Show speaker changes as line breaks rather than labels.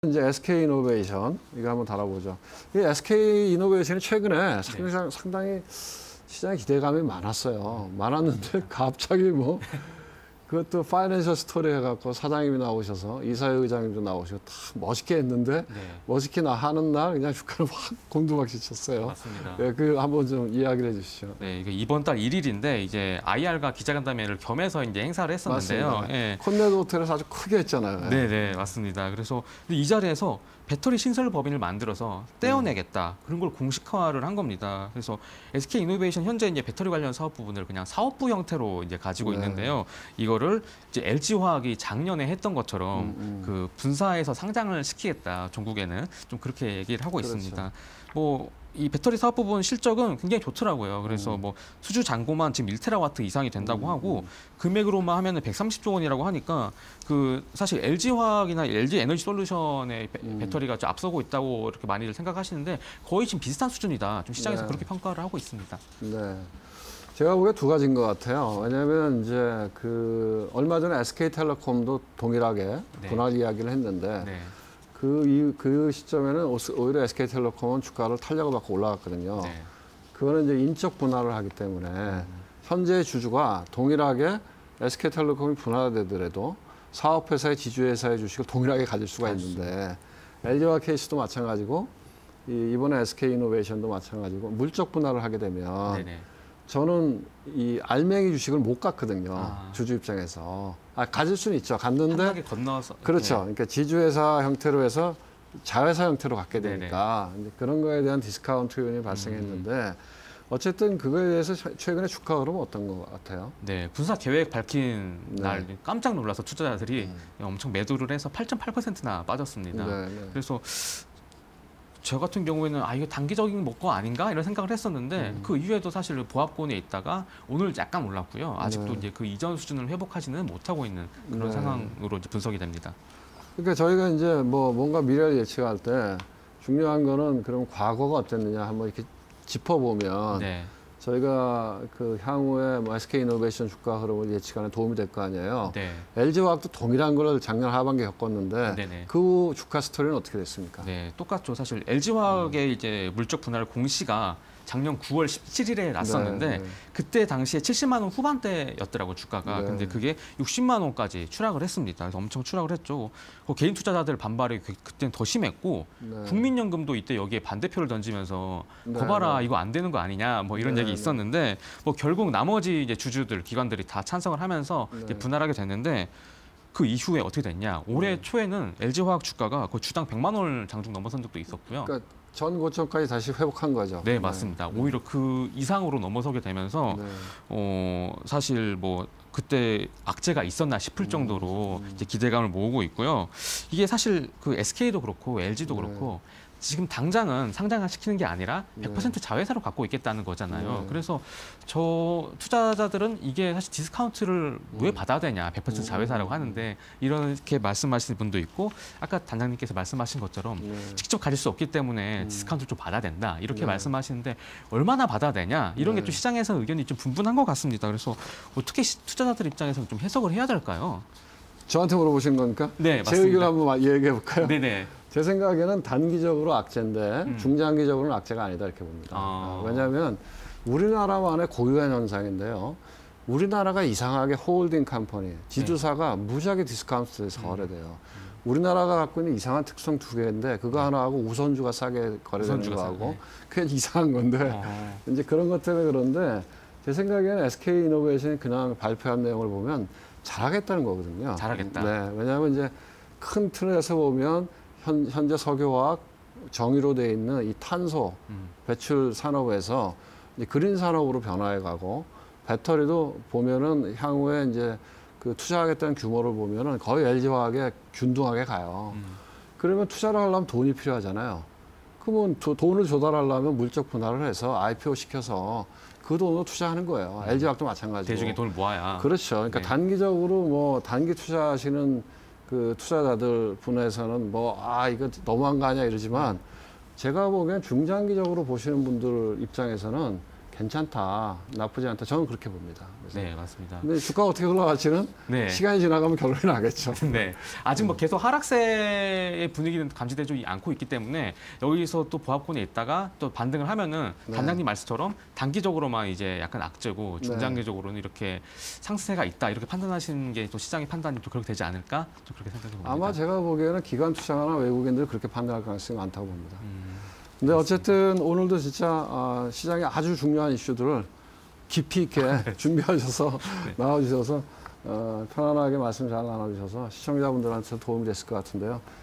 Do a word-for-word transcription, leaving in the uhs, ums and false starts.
이제 에스케이이노베이션 이거 한번 다뤄보죠. 이 에스케이이노베이션이 최근에 상당, 상당히 시장에 기대감이 많았어요. 많았는데 갑자기 뭐 그것도 파이낸셜 스토리 해갖고 사장님이 나오셔서 이사회장님도 나오시고 다 멋있게 했는데
네.
멋있게 나 하는 날 그냥 주가를 확 곤두박질 쳤어요.
맞습니다.
네, 그 한번 좀 이야기를 해주시죠.
네, 이게 이번 달 일 일인데 이제 아이알과 기자간담회를 겸해서 이제 행사를 했었는데요. 예.
콘네드 호텔에서 아주 크게 했잖아요.
네, 네, 맞습니다. 그래서 이 자리에서 배터리 신설 법인을 만들어서 떼어내겠다 그런 걸 공식화를 한 겁니다. 그래서 에스케이이노베이션 현재 이제 배터리 관련 사업 부분을 그냥 사업부 형태로 이제 가지고
네.
있는데요. 이거를 이제 엘지화학이 작년에 했던 것처럼
음, 음.
그 분사해서 상장을 시키겠다. 전국에는 좀 그렇게 얘기를 하고
그렇죠.
있습니다. 뭐 이 배터리 사업 부분 실적은 굉장히 좋더라고요. 그래서
음.
뭐 수주 잔고만 지금 일 테라와트 이상이 된다고
음,
하고
음.
금액으로만 하면은 백삼십조 원이라고 하니까 그 사실 엘지화학이나 엘지 에너지 솔루션의 배,
음.
배터리가 좀 앞서고 있다고 이렇게 많이들 생각하시는데 거의 지금 비슷한 수준이다. 좀 시장에서
네.
그렇게 평가를 하고 있습니다.
네. 제가 보기에 두 가지인 것 같아요. 왜냐하면 이제 그 얼마 전에 에스케이텔레콤도 동일하게
네.
분할 이야기를 했는데
네.
그, 이, 그 시점에는 오히려 에스케이텔레콤은 주가를 탄력을 받고 올라갔거든요.
네.
그거는 이제 인적 분할을 하기 때문에 음. 현재 주주가 동일하게 에스케이텔레콤이 분할되더라도 사업회사의 지주회사의 주식을 동일하게 가질 수가 있는데 엘지화 케이스도 마찬가지고 이, 이번에 에스케이이노베이션도 마찬가지고 물적 분할을 하게 되면
네네.
저는 이 알맹이 주식을 못 갖거든요.
아.
주주 입장에서. 아, 가질 수는 있죠. 갔는데.
한하게 건너서.
그렇죠.
네.
그러니까 지주회사 형태로 해서 자회사 형태로 갖게
네네.
되니까 이제 그런 거에 대한 디스카운트 요인이 발생했는데
음.
어쨌든 그거에 대해서 최근에 주가 흐름은 어떤 것 같아요?
네, 분사 계획 밝힌
네.
날 깜짝 놀라서 투자자들이
음.
엄청 매도를 해서 팔 점 팔 퍼센트나 빠졌습니다.
네, 네.
그래서 저 같은 경우에는 아 이거 단기적인 먹거 아닌가 이런 생각을 했었는데
음.
그 이후에도 사실 보합권에 있다가 오늘 약간 올랐고요. 아직도
네.
이제 그 이전 수준을 회복하지는 못하고 있는 그런
네.
상황으로 이제 분석이 됩니다.
그러니까 저희가 이제 뭐 뭔가 미래를 예측할 때 중요한 거는 그럼 과거가 어땠느냐 한번 이렇게 짚어보면
네,
저희가 그 향후에 뭐 에스케이이노베이션 주가 흐름을 예측하는 도움이 될 거 아니에요.
네,
엘지화학도 동일한 걸 작년 하반기에 겪었는데
네네.
그 주가 스토리는 어떻게 됐습니까?
네, 똑같죠. 사실 엘지화학의
음.
이제 물적 분할 공시가 작년 구월 십칠일에 났었는데
네, 네.
그때 당시에 칠십만 원 후반대였더라고 주가가.
네.
근데 그게 육십만 원까지 추락을 했습니다. 그래서 엄청 추락을 했죠. 그 개인 투자자들 반발이 그, 그때는 더 심했고
네.
국민연금도 이때 여기에 반대표를 던지면서
네,
거봐라
네.
이거 안 되는 거 아니냐 뭐 이런
네,
얘기
네.
있었는데 뭐 결국 나머지 이제 주주들 기관들이 다 찬성을 하면서
네.
이제 분할하게 됐는데. 그 이후에 어떻게 됐냐? 올해
네.
초에는 엘지화학 주가가 거의 주당 백만 원을 장중 넘어선 적도 있었고요.
그러니까 전 고점까지 다시 회복한 거죠.
네, 맞습니다.
네.
오히려 그 이상으로 넘어서게 되면서
네.
어, 사실 뭐 그때 악재가 있었나 싶을 정도로
음.
이제 기대감을 모으고 있고요. 이게 사실 그 에스케이도 그렇고 엘지도
네.
그렇고 지금 당장은 상장을 시키는 게 아니라 백 퍼센트 자회사로 갖고 있겠다는 거잖아요.
네.
그래서 저 투자자들은 이게 사실 디스카운트를 왜
음.
받아야 되냐, 백 퍼센트 자회사라고 하는데 이렇게 말씀하시는 분도 있고 아까 단장님께서 말씀하신 것처럼
네.
직접 가질 수 없기 때문에
음.
디스카운트 좀 받아야 된다 이렇게
네.
말씀하시는데 얼마나 받아야 되냐 이런
네.
게 또 시장에서 의견이 좀 분분한 것 같습니다. 그래서 어떻게 시- 투자자들 입장에서는 좀 해석을 해야 될까요?
저한테 물어보신 거니까
네,
제 의견
맞습니다.
한번 얘기해 볼까요?
네네.
제 생각에는 단기적으로 악재인데
음.
중장기적으로는 악재가 아니다 이렇게 봅니다.
아.
아, 왜냐하면 우리나라만의 고유한 현상인데요. 우리나라가 이상하게 홀딩 컴퍼니, 지주사가
네.
무지하게 디스카운트돼서
음.
거래돼요. 우리나라가 갖고 있는 이상한 특성 두 개인데 그거 하나하고 우선주가 싸게 거래되는
우선주가
거하고
싸게.
그게 이상한 건데
어.
이제 그런 것 때문에 그런데 제 생각에는 에스케이이노베이션이 그냥 발표한 내용을 보면 잘하겠다는 거거든요.
잘하겠다.
네, 왜냐하면 이제 큰 틀에서 보면 현, 현재 석유화학 정의로 돼 있는 이 탄소
음.
배출 산업에서 이제 그린 산업으로 변화해 가고 배터리도 보면은 향후에 이제 그 투자하겠다는 규모를 보면은 거의 엘지화학에 균등하게 가요.
음.
그러면 투자를 하려면 돈이 필요하잖아요. 그러면 도, 돈을 조달하려면 물적 분할을 해서 아이피오 시켜서 그 돈으로 투자하는 거예요. 엘지화학도 마찬가지고.
대중의 돈을 모아야.
그렇죠. 그러니까
네.
단기적으로 뭐 단기 투자하시는 그 투자자들 분에서는 뭐 아 이거 너무한 거 아니야 이러지만 제가 보기엔 중장기적으로 보시는 분들 입장에서는 괜찮다, 나쁘지 않다. 저는 그렇게 봅니다. 그래서
네, 맞습니다.
근데 주가가 어떻게 흘러갈지는
네.
시간이 지나가면 결론이 나겠죠.
네. 아직 뭐 계속 하락세의 분위기는 감지되지 않고 있기 때문에 여기서 또 보합권에 있다가 또 반등을 하면은
네.
단장님 말씀처럼 단기적으로만 이제 약간 악재고
네.
중장기적으로는 이렇게 상승세가 있다 이렇게 판단하시는 게 또 시장의 판단이 또 그렇게 되지 않을까 좀 그렇게 생각해 봅니다.
아마 제가 보기에는 기관 투자가나 외국인들 그렇게 판단할 가능성이 많다고 봅니다.
음,
근데 어쨌든 오늘도 진짜 어, 시장의 아주 중요한 이슈들을 깊이 있게 준비하셔서
네.
나와주셔서 어, 편안하게 말씀 잘 나눠주셔서 시청자분들한테 도움이 됐을 것 같은데요.